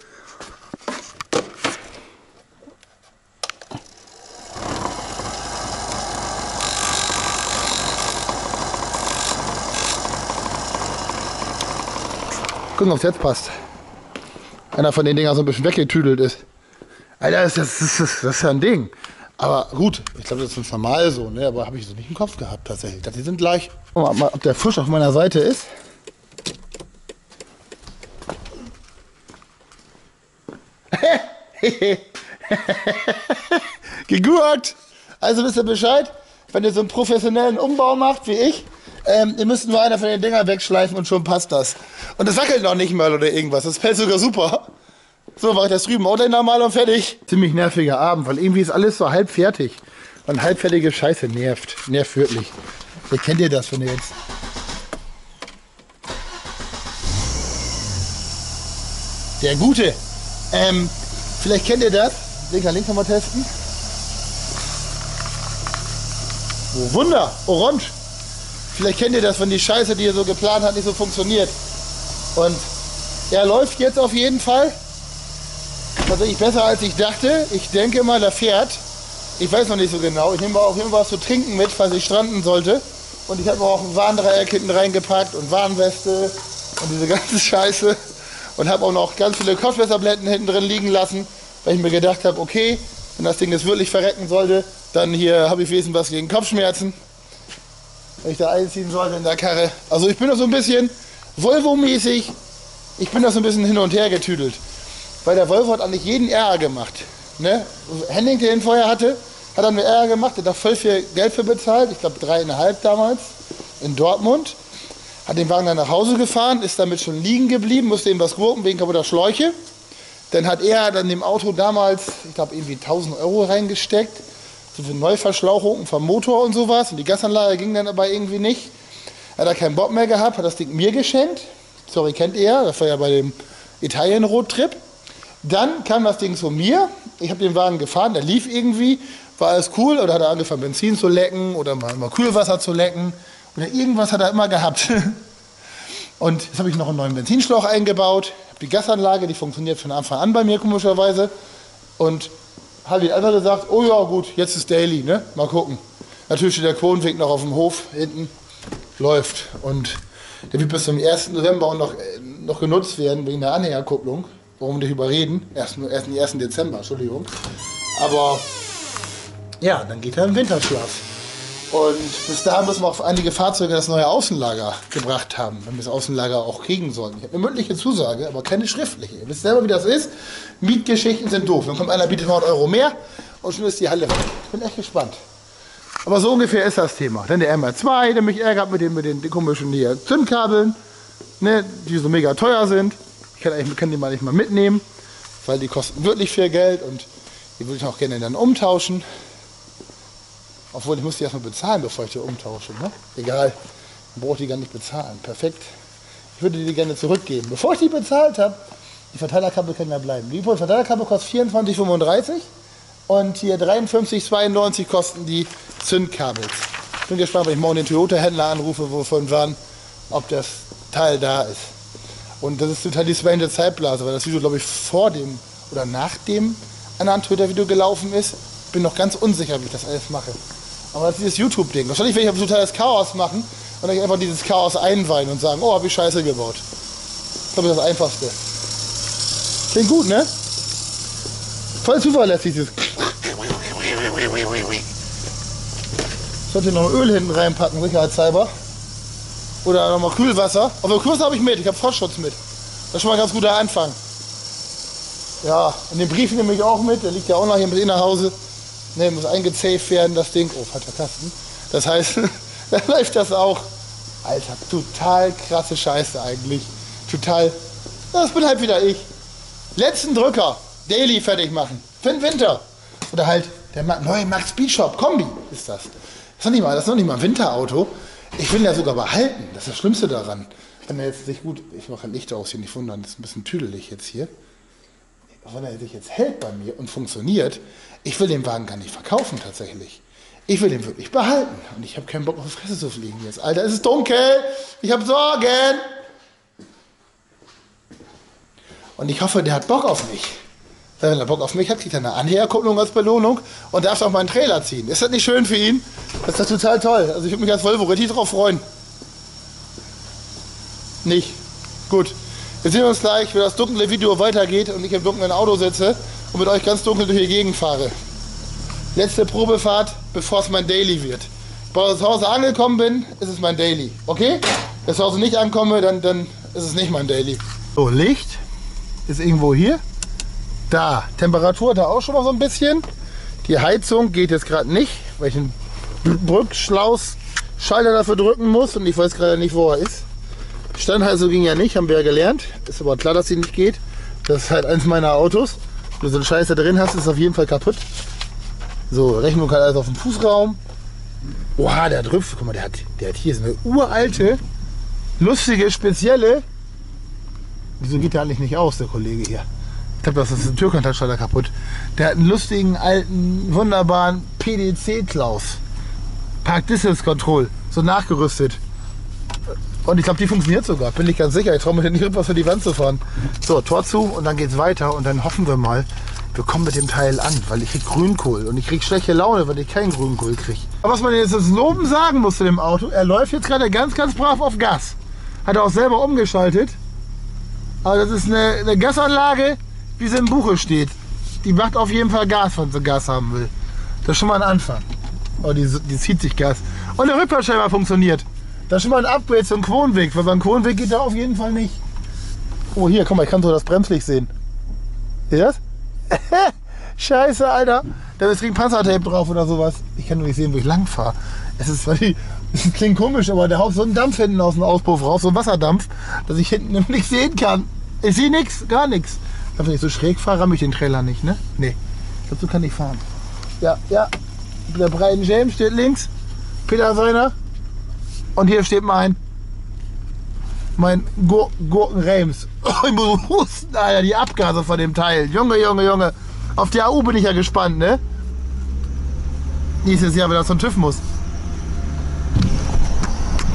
Gucken, ob es jetzt passt. Einer von den Dingern so ein bisschen weggetüdelt ist. Alter, das, das, das, das ist ja ein Ding. Aber gut, ich glaube, das ist normal so, ne? Aber habe ich so nicht im Kopf gehabt tatsächlich. Die sind gleich. Guck mal, ob der Fisch auf meiner Seite ist. Gegurt! Also wisst ihr Bescheid, wenn ihr so einen professionellen Umbau macht wie ich, ähm, ihr müsst nur einer von den Dingern wegschleifen und schon passt das. Und das wackelt noch nicht mal oder irgendwas, das fällt sogar super. So, mache ich das drüben auch normal und fertig. Ziemlich nerviger Abend, weil irgendwie ist alles so halb fertig. Und halbfertige Scheiße nervt, nervt wirklich. Wie kennt ihr das, wenn ihr jetzt... Der Gute. Ähm, vielleicht kennt ihr das. Linker, links nochmal testen. Oh, Wunder, orange. Vielleicht kennt ihr das, wenn die Scheiße, die ihr so geplant habt, nicht so funktioniert. Und er läuft jetzt auf jeden Fall. Tatsächlich besser als ich dachte. Ich denke mal, der fährt. Ich weiß noch nicht so genau. Ich nehme auch immer was zu trinken mit, falls ich stranden sollte. Und ich habe auch ein Warndreieck hinten reingepackt und Warnweste und diese ganze Scheiße. Und habe auch noch ganz viele Kopfwässerblätten hinten drin liegen lassen, weil ich mir gedacht habe, okay, wenn das Ding jetzt wirklich verrecken sollte, dann hier habe ich wesentlich was gegen Kopfschmerzen, wenn ich da einziehen sollte in der Karre. Also ich bin da so ein bisschen Volvo-mäßig, ich bin da so ein bisschen hin und her getüdelt. Weil der Volvo hat eigentlich jeden Ärger gemacht. Ne? Henning, der ihn vorher hatte, hat dann mir Ärger gemacht, der hat da voll viel Geld für bezahlt, ich glaube dreieinhalb damals, in Dortmund. Hat den Wagen dann nach Hause gefahren, ist damit schon liegen geblieben, musste ihm was gurken wegen kaputter Schläuche. Dann hat er dann dem Auto damals, ich glaube irgendwie tausend Euro reingesteckt, so für Neuverschlauchungen vom Motor und sowas. Und die Gasanlage ging dann aber irgendwie nicht. Hat er keinen Bock mehr gehabt, hat das Ding mir geschenkt. Sorry, kennt ihr, das war ja bei dem Italien-Roadtrip. Dann kam das Ding zu mir, ich habe den Wagen gefahren, der lief irgendwie, war alles cool. Oder hat er angefangen Benzin zu lecken oder mal, mal Kühlwasser zu lecken. Oder irgendwas hat er immer gehabt. Und jetzt habe ich noch einen neuen Benzinschlauch eingebaut. Ich habe die Gasanlage, die funktioniert von Anfang an bei mir komischerweise. Und habe ich einfach gesagt, oh ja gut, jetzt ist Daily, ne? Mal gucken. Natürlich steht der Kronenweg noch auf dem Hof hinten. Läuft. Und der wird bis zum ersten November auch noch, noch genutzt werden wegen der Anhängerkupplung. Warum wir darüber reden? Erst, erst den ersten Dezember, Entschuldigung. Aber ja, dann geht er im Winterschlaf. Und bis dahin müssen wir auf einige Fahrzeuge das neue Außenlager gebracht haben, wenn wir das Außenlager auch kriegen sollen. Ich habe eine mündliche Zusage, aber keine schriftliche. Ihr wisst selber, wie das ist. Mietgeschichten sind doof. Dann kommt einer, bietet hundert Euro mehr und schon ist die Halle weg. Ich bin echt gespannt. Aber so ungefähr ist das Thema. Dann der M R zwei, der mich ärgert mit den, mit den, den komischen hier Zündkabeln, ne, die so mega teuer sind. Ich kann, eigentlich, kann die mal nicht mal mitnehmen, weil die kosten wirklich viel Geld und die würde ich auch gerne dann umtauschen. Obwohl, ich muss die erstmal bezahlen, bevor ich die umtausche. Ne? Egal, dann brauche ich die gar nicht bezahlen. Perfekt. Ich würde die gerne zurückgeben. Bevor ich die bezahlt habe, die Verteilerkabel können ja bleiben. Die Verteilerkabel kostet vierundzwanzig fünfunddreißig und hier dreiundfünfzig zweiundneunzig kosten die Zündkabels. Ich bin gespannt, wenn ich morgen den Toyota-Händler anrufe, wovon waren, ob das Teil da ist. Und das ist total die strange Zeitblase, weil das Video, glaube ich, vor dem oder nach dem anderen Twitter-Video gelaufen ist. Bin noch ganz unsicher, wie ich das alles mache. Aber das ist dieses YouTube-Ding. Wahrscheinlich werde ich ein totales Chaos machen und dann einfach dieses Chaos einweihen und sagen, oh, hab ich Scheiße gebaut. Das glaube ich das Einfachste. Klingt gut, ne? Voll zuverlässig. Dieses sollte noch Öl hinten reinpacken, sicherheitshalber. Oder nochmal Kühlwasser. Aber Kühlwasser habe ich mit, ich habe Frostschutz mit. Das ist schon mal ein ganz guter Anfang. Ja, und den Brief nehme ich auch mit, der liegt ja auch noch hier mit nach Hause. Ne, muss eingezählt werden, das Ding. Oh, falscher Kasten. Das heißt, dann läuft das auch. Alter, total krasse Scheiße eigentlich. Total, das bin halt wieder ich. Letzten Drücker, Daily fertig machen. Für den Winter. Oder halt der neue Max Speed Shop Kombi ist das. Das ist noch nicht mal, das ist noch nicht mal ein Winterauto. Ich will ihn ja sogar behalten. Das ist das Schlimmste daran. Wenn er jetzt sich gut, ich mache ein Licht aus hier, nicht wundern, das ist ein bisschen tüdelig jetzt hier. Wenn er sich jetzt hält bei mir und funktioniert, ich will den Wagen gar nicht verkaufen tatsächlich. Ich will den wirklich behalten. Und ich habe keinen Bock auf die Fresse zu fliegen jetzt. Alter, es ist dunkel. Ich habe Sorgen. Und ich hoffe, der hat Bock auf mich. Wenn er Bock auf mich hat, kriegt er eine Anhängerkupplung als Belohnung und darf auch mal einen Trailer ziehen. Ist das nicht schön für ihn? Das ist doch total toll. Also ich würde mich als Volvo richtig drauf freuen. Nicht? Gut. Wir sehen uns gleich, wenn das dunkle Video weitergeht und ich im dunklen Auto sitze und mit euch ganz dunkel durch die Gegend fahre. Letzte Probefahrt, bevor es mein Daily wird. Wenn ich zu Hause angekommen bin, ist es mein Daily. Okay? Wenn ich zu Hause nicht ankomme, dann, dann ist es nicht mein Daily. So, Licht ist irgendwo hier. Da, Temperatur da auch schon mal so ein bisschen. Die Heizung geht jetzt gerade nicht, weil ich einen Brückschlaus-Schalter dafür drücken muss und ich weiß gerade nicht, wo er ist. Standheizung ging ja nicht, haben wir ja gelernt. Ist aber klar, dass sie nicht geht. Das ist halt eins meiner Autos. Wenn du so eine Scheiße drin hast, ist es auf jeden Fall kaputt. So, Rechnung halt alles auf dem Fußraum. Oha, der hat Rüpf. Guck mal, der hat, der hat hier so eine uralte, lustige, spezielle. Wieso geht der eigentlich nicht aus, der Kollege hier? Ich glaube, das ist ein Türkontaktschalter kaputt. Der hat einen lustigen, alten, wunderbaren P D C-Klaus. Park Distance Control. So nachgerüstet. Und ich glaube, die funktioniert sogar, bin ich ganz sicher. Ich traue mir nicht rüber für die Wand zu fahren. So, Tor zu und dann geht's weiter und dann hoffen wir mal, wir kommen mit dem Teil an, weil ich krieg Grünkohl und ich krieg schlechte Laune, weil ich keinen Grünkohl kriege. Aber was man jetzt das Loben sagen muss zu dem Auto, er läuft jetzt gerade ganz, ganz brav auf Gas. Hat er auch selber umgeschaltet. Aber das ist eine, eine Gasanlage, wie sie im Buche steht. Die macht auf jeden Fall Gas, wenn sie Gas haben will. Das ist schon mal ein Anfang. Oh, die, die zieht sich Gas. Und der Rückwärtsscheibe funktioniert. Das ist schon mal ein Upgrade zum Kronweg, weil beim Kronweg geht der auf jeden Fall nicht. Oh, hier, guck mal, ich kann so das Bremslicht sehen. Seht ihr das? Scheiße, Alter. Da ist ein Panzertape drauf oder sowas. Ich kann nur nicht sehen, wo ich lang fahre. Es ist, weil die, es klingt komisch, aber der haut so einen Dampf hinten aus dem Auspuff raus, so einen Wasserdampf, dass ich hinten nichts sehen kann. Ich sehe nichts, gar nichts. Wenn ich so schräg fahre, ramme ich den Trailer nicht, ne? Nee. Ich glaube, so kann ich fahren. Ja, ja. Der Brian James steht links. Peter Seiner. Und hier steht mein mein Gur Gurkenreims. Oh, ich muss husten, Alter, die Abgase von dem Teil. Junge, Junge, Junge. Auf die A U bin ich ja gespannt, ne? Nächstes Jahr, wenn das zum TÜV muss.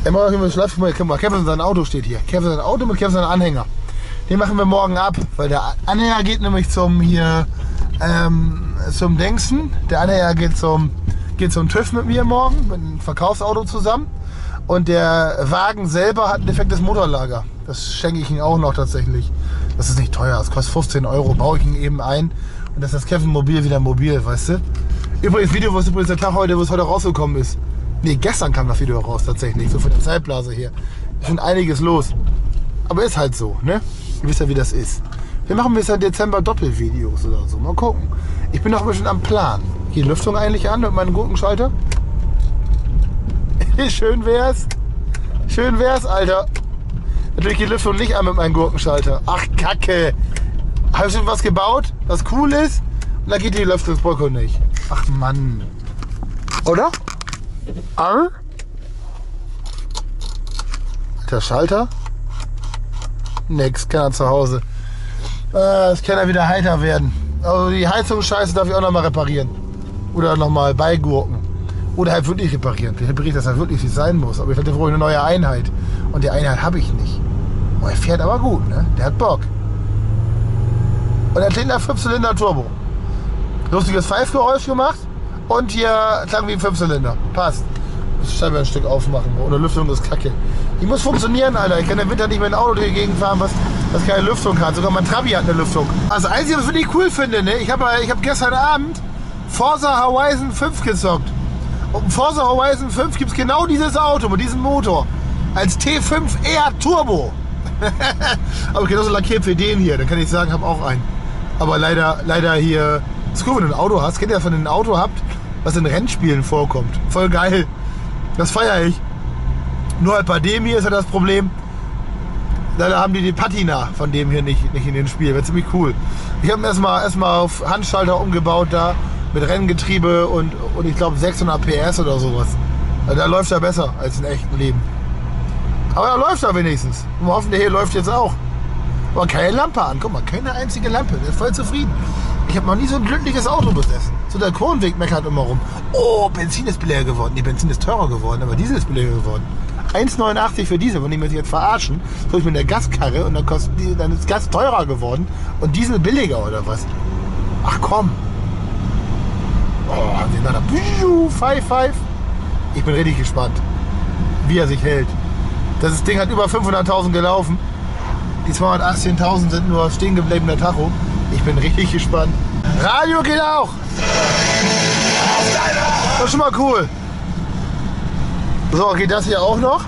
Ja, mal, guck mal, Kevin sein Auto steht hier. Kevin sein Auto mit Kevin seinem Anhänger. Den machen wir morgen ab, weil der Anhänger geht nämlich zum hier ähm, zum Dengsten. Der Anhänger geht zum geht zum TÜV mit mir morgen, mit einem Verkaufsauto zusammen. Und der Wagen selber hat ein defektes Motorlager. Das schenke ich ihm auch noch tatsächlich. Das ist nicht teuer, das kostet fünfzehn Euro. Baue ich ihn eben ein und das ist das Kevin Mobil wieder mobil, weißt du? Übrigens, Video, wo ist übrigens der Tag heute, wo es heute rausgekommen ist. Ne, gestern kam das Video raus tatsächlich, so von der Zeitblase hier. Ist schon einiges los. Aber ist halt so, ne? Ihr wisst ja, wie das ist. Wir machen bis im Dezember Doppelvideos oder so. Mal gucken. Ich bin noch ein bisschen am Plan. Geht die Lüftung eigentlich an mit meinem Gurkenschalter? Schön wär's. Schön wär's, Alter. Natürlich geht die Lüftung nicht an mit meinem Gurkenschalter. Ach, Kacke. Habe ich schon was gebaut, was cool ist? Und dann geht die Lüftungsbrücke nicht. Ach, Mann. Oder? Ah? Der Schalter? Nix, keiner zu Hause. Äh, es kann ja wieder heiter werden. Also die Heizungsscheiße darf ich auch noch mal reparieren. Oder noch mal beigurken. Oder halt wirklich reparieren. Ich repariere, dass halt wirklich viel sein muss. Aber ich hatte vorher eine neue Einheit. Und die Einheit habe ich nicht. Oh, er fährt aber gut, ne? Der hat Bock. Und er klingt nach fünf Zylinder Turbo. Lustiges Pfeifgeräusch gemacht. Und hier klang wie ein fünf Zylinder. Passt. Das Scheibe ein Stück aufmachen. Ohne Lüftung ist Kacke. Die muss funktionieren, Alter. Ich kann im Winter nicht mehr ein Auto durch die Gegend fahren, was, was keine Lüftung hat. Sogar mein Trabi hat eine Lüftung. Also, das Einzige, was ich cool finde, ne? Ich habe ich hab gestern Abend Forza Horizon fünf gezockt. Und im Forza Horizon fünf gibt es genau dieses Auto mit diesem Motor. Als T fünf R Turbo. Aber genauso lackiert für den hier. Dann kann ich sagen, habe auch einen. Aber leider, leider hier. Das ist cool, wenn du ein Auto hast. Kennt ihr das, wenn ihr ein Auto habt, was in Rennspielen vorkommt? Voll geil. Das feiere ich. Nur halt bei dem hier ist ja das Problem. Leider haben die die Patina von dem hier nicht, nicht in dem Spiel. Wäre ziemlich cool. Ich habe ihn erstmal erstmal auf Handschalter umgebaut da. Mit Renngetriebe und, und ich glaube sechshundert P S oder sowas. Also da läuft er besser als im echten Leben. Aber da läuft er wenigstens. Und wir hoffen, der hier läuft jetzt auch. Aber keine Lampe an. Guck mal, keine einzige Lampe. Der ist voll zufrieden. Ich habe noch nie so ein glückliches Auto besessen. So der Kronweg meckert immer rum. Oh, Benzin ist billiger geworden. Die Benzin ist teurer geworden, aber Diesel ist billiger geworden. eins neunundachtzig für Diesel, wenn die mich jetzt verarschen, so ich mit der Gaskarre und dann kostet die, dann ist Gas teurer geworden und Diesel billiger oder was? Ach komm. Oh, haben sie da Five Five. Ich bin richtig gespannt, wie er sich hält. Das Ding hat über fünfhunderttausend gelaufen. Die zweihundertachtzehntausend sind nur stehen geblieben der Tacho. Ich bin richtig gespannt. Radio geht auch. Das ist schon mal cool. So, geht das hier auch noch?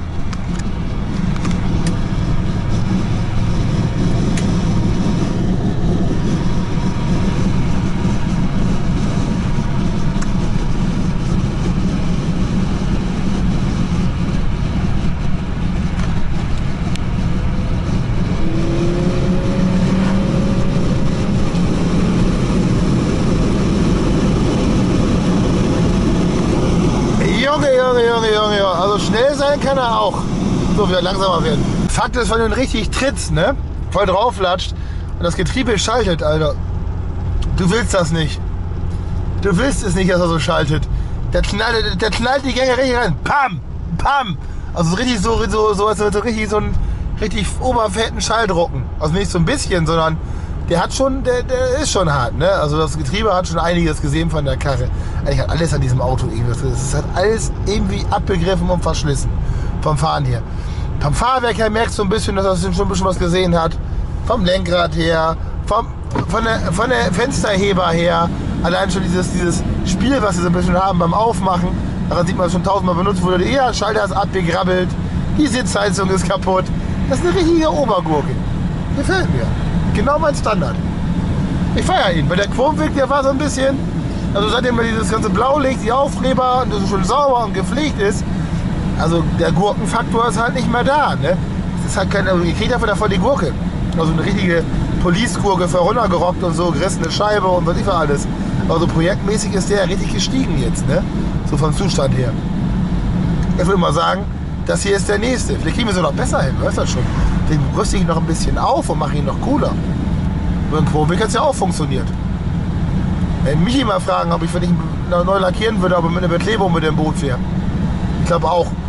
Junge, Junge, Junge, Junge, also schnell sein kann er auch. So, wieder langsamer werden. Fakt ist, wenn du ihn richtig trittst, ne? Voll drauflatscht und das Getriebe schaltet, Alter. Du willst das nicht. Du willst es nicht, dass er so schaltet. Der knallt, der knallt die Gänge richtig rein. Pam! Pam! Also richtig so, so, so, so, so richtig so einen richtig oberfetten Schalldrucken. Also nicht so ein bisschen, sondern der hat schon, der, der ist schon hart, ne? Also das Getriebe hat schon einiges gesehen von der Karre. Eigentlich hat alles an diesem Auto irgendwie. Es hat alles irgendwie abbegriffen und verschlissen. Vom Fahren her. Vom Fahrwerk her merkst du ein bisschen, dass er schon ein bisschen was gesehen hat. Vom Lenkrad her, vom, von, der, von der Fensterheber her. Allein schon dieses, dieses Spiel, was sie so ein bisschen haben beim Aufmachen. Daran sieht man, schon tausendmal benutzt wurde. Ja, Schalter ist abgegrabbelt. Die Sitzheizung ist kaputt. Das ist eine richtige Obergurke. Gefällt mir. Genau mein Standard. Ich feiere ihn, weil der Chromweg, der war so ein bisschen, also seitdem man dieses ganze Blaulicht, die Aufkleber und das schon sauber und gepflegt ist, also der Gurkenfaktor ist halt nicht mehr da, ne? Das ist halt keine, also ihr kriegt dafür davon die Gurke. Also eine richtige Police-Gurke für runtergerockt und so, gerissene Scheibe und was ich für alles. Also projektmäßig ist der richtig gestiegen jetzt, ne? So vom Zustand her. Ich würde mal sagen, das hier ist der nächste. Vielleicht kriegen wir es noch besser hin, weißt du schon. Vielleicht rüste ich ihn noch ein bisschen auf und mache ihn noch cooler. Mit dem Chromweg hat es ja auch funktioniert. Wenn mich mal fragen, ob ich, wenn ich neu lackieren würde, aber mit einer Beklebung mit dem Boot fähre. Ich glaube auch.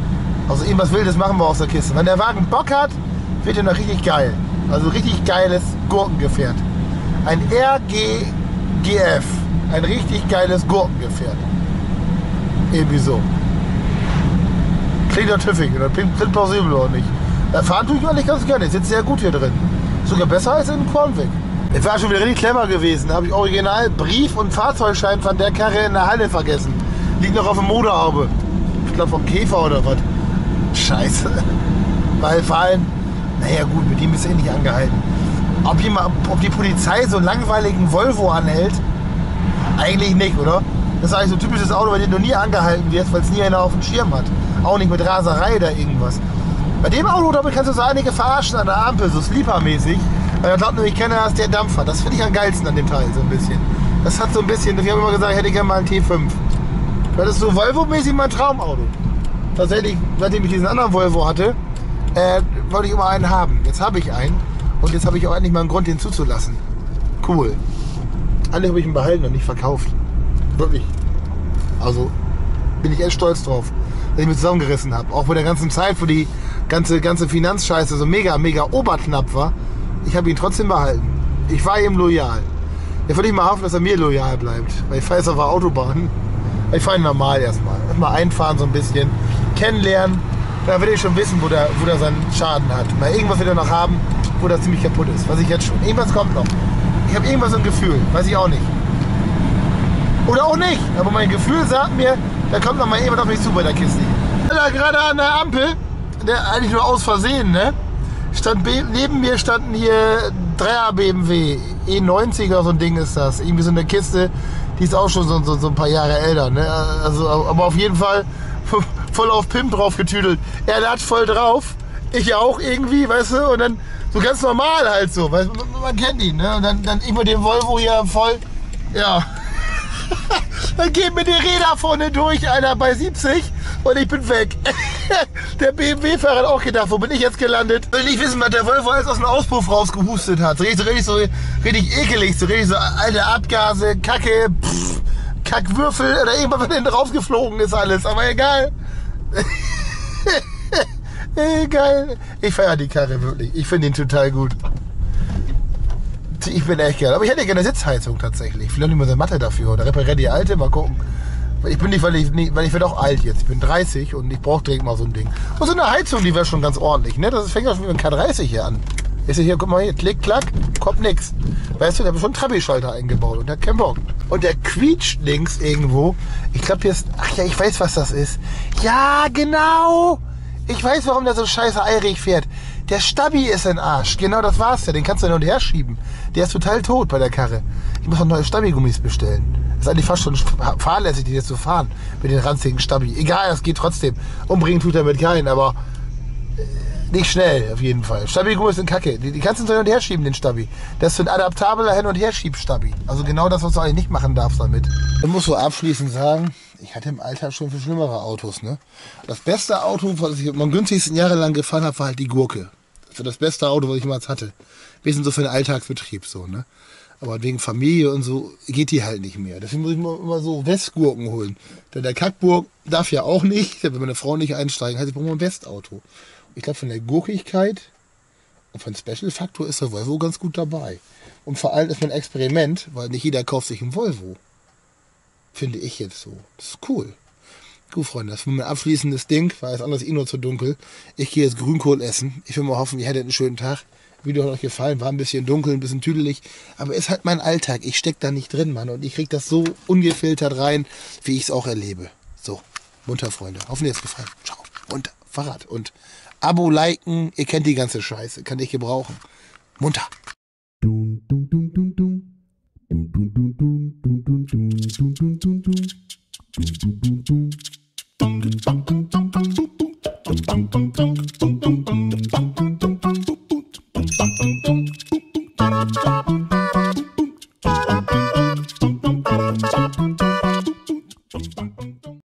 Also irgendwas Wildes machen wir aus der Kiste. Wenn der Wagen Bock hat, wird er noch richtig geil. Also richtig geiles Gurkengefährt. Ein R G G F. Ein richtig geiles Gurkengefährt. Irgendwie so. Klingt doch tüffig, oder? Klingt plausibel oder nicht? Da fahren tue ich eigentlich ganz gerne. Ich sitze sehr gut hier drin. Sogar besser als in Kornweg. Ich war schon wieder richtig clever gewesen. Da habe ich original Brief- und Fahrzeugschein von der Karre in der Halle vergessen. Liegt noch auf dem Motorhaube. Ich glaube vom Käfer oder was. Scheiße. Weil vor allem, naja gut, mit dem ist eh nicht angehalten. Ob, jemand, ob die Polizei so einen langweiligen Volvo anhält? Eigentlich nicht, oder? Das ist eigentlich so ein typisches Auto, bei dem du nie angehalten wirst, weil es nie einer auf dem Schirm hat. Auch nicht mit Raserei oder irgendwas. Bei dem Auto, damit kannst du so einige verarschen an der Ampel, so Sleeper-mäßig. Weil er glaubt nämlich keiner, dass der Dampfer. Das finde ich am geilsten an dem Teil, so ein bisschen. Das hat so ein bisschen, wir haben immer gesagt, ich hätte gerne mal einen T fünf. Weil das ist so Volvo-mäßig mein Traumauto. Tatsächlich, seitdem ich diesen anderen Volvo hatte, äh, wollte ich immer einen haben. Jetzt habe ich einen und jetzt habe ich auch endlich mal einen Grund, den zuzulassen. Cool. Alle habe ich ihn behalten und nicht verkauft. Wirklich. Also bin ich echt stolz drauf, dass ich mich zusammengerissen habe. Auch bei der ganzen Zeit, wo die ganze, ganze Finanzscheiße so mega, mega oberknapp war. Ich habe ihn trotzdem behalten. Ich war ihm loyal. Jetzt würde ich mal hoffen, dass er mir loyal bleibt. Weil ich fahre jetzt auf der Autobahn. Ich fahre ihn normal erstmal. Erstmal einfahren so ein bisschen. Kennenlernen. Da will ich schon wissen, wo der, wo der seinen Schaden hat. Weil irgendwas wird er noch haben, wo das ziemlich kaputt ist. Weiß ich jetzt schon. Irgendwas kommt noch. Ich habe irgendwas im Gefühl. Weiß ich auch nicht. Oder auch nicht. Aber mein Gefühl sagt mir, da kommt noch mal jemand auf mich zu bei der Kiste. Da gerade an der Ampel, der eigentlich nur aus Versehen, ne? Stand neben mir standen hier Dreier B M W, E neunziger, so ein Ding ist das. Irgendwie so eine Kiste, die ist auch schon so, so, so ein paar Jahre älter, ne? Also, aber auf jeden Fall voll auf Pimp drauf getüdelt. Er lag voll drauf, ich auch irgendwie, weißt du? Und dann so ganz normal halt so, weißt du? Man kennt ihn, ne? Und dann, dann ich mit dem Volvo hier voll, ja. Dann gehen mir die Räder vorne durch, einer bei siebzig und ich bin weg. Der B M W-Fahrer hat auch gedacht, wo bin ich jetzt gelandet? Will nicht wissen, was der Volvo alles aus dem Auspuff rausgehustet hat. So richtig, so richtig, so richtig ekelig, so richtig so alte Abgase, Kacke, pff, Kackwürfel oder irgendwas, was denn draufgeflogen ist alles. Aber egal. Egal. Ich feiere die Karre wirklich. Ich finde ihn total gut. Ich bin echt geil. Aber ich hätte gerne Sitzheizung tatsächlich. Vielleicht nicht mehr so eine Matte dafür. Oder repariere die alte, mal gucken. Ich bin nicht, weil ich nicht, weil ich werde auch alt jetzt. Ich bin dreißig und ich brauche direkt mal so ein Ding. Und so eine Heizung, die wäre schon ganz ordentlich. Ne? Das fängt ja schon mit dem K dreißig hier an. Ist ja hier, guck mal hier, klick, klack, kommt nix. Weißt du, da habe ich schon einen Trabi-Schalter eingebaut und der hat keinen Bock. Und der quietscht links irgendwo. Ich glaube, hier ist, ach ja, ich weiß, was das ist. Ja, genau. Ich weiß, warum der so scheiße eirig fährt. Der Stabi ist ein Arsch. Genau, das war's ja. Den kannst du hin und her schieben. Der ist total tot bei der Karre. Ich muss noch neue Stabi-Gummis bestellen. Das ist eigentlich fast schon fahrlässig, die jetzt zu fahren. Mit den ranzigen Stabi. Egal, es geht trotzdem. Umbringen tut er mit keinen, aber nicht schnell, auf jeden Fall. Stabi-Gummis sind kacke. Die, die kannst du hin und her schieben, den Stabi. Das ist ein adaptabler Hin- und Her-Schieb-Stabi. Also genau das, was du eigentlich nicht machen darfst damit. Ich muss so abschließend sagen, ich hatte im Alltag schon für schlimmere Autos, ne? Das beste Auto, was ich am günstigsten jahrelang gefahren habe, war halt die Gurke. Das war das beste Auto, was ich jemals hatte. Wir sind so für den Alltagsbetrieb so, ne? Aber wegen Familie und so geht die halt nicht mehr. Deswegen muss ich immer, immer so Westgurken holen. Denn der Kackburg darf ja auch nicht, wenn meine Frau nicht einsteigen hat, ich brauche mal ein Westauto. Ich glaube, von der Gurkigkeit und von Special-Faktor ist der Volvo ganz gut dabei. Und vor allem ist mein Experiment, weil nicht jeder kauft sich einen Volvo. Finde ich jetzt so. Das ist cool. Gut, Freunde, das war mein abschließendes Ding, weil es anders eh nur zu dunkel. Ich gehe jetzt Grünkohl essen. Ich will mal hoffen, ihr hättet einen schönen Tag. Video hat euch gefallen, war ein bisschen dunkel, ein bisschen tüdelig. Aber ist halt mein Alltag. Ich stecke da nicht drin, Mann. Und ich kriege das so ungefiltert rein, wie ich es auch erlebe. So, munter, Freunde. Hoffentlich hat es gefallen. Ciao. Munter. Fahrrad. Und Abo, liken. Ihr kennt die ganze Scheiße. Kann ich gebrauchen. Munter. Dun, dun, dun, dun, dun. Dun, dun, dun, dun, dun, dun, dun, dun, dun, dun, dun. Dun, dun, dun, dun.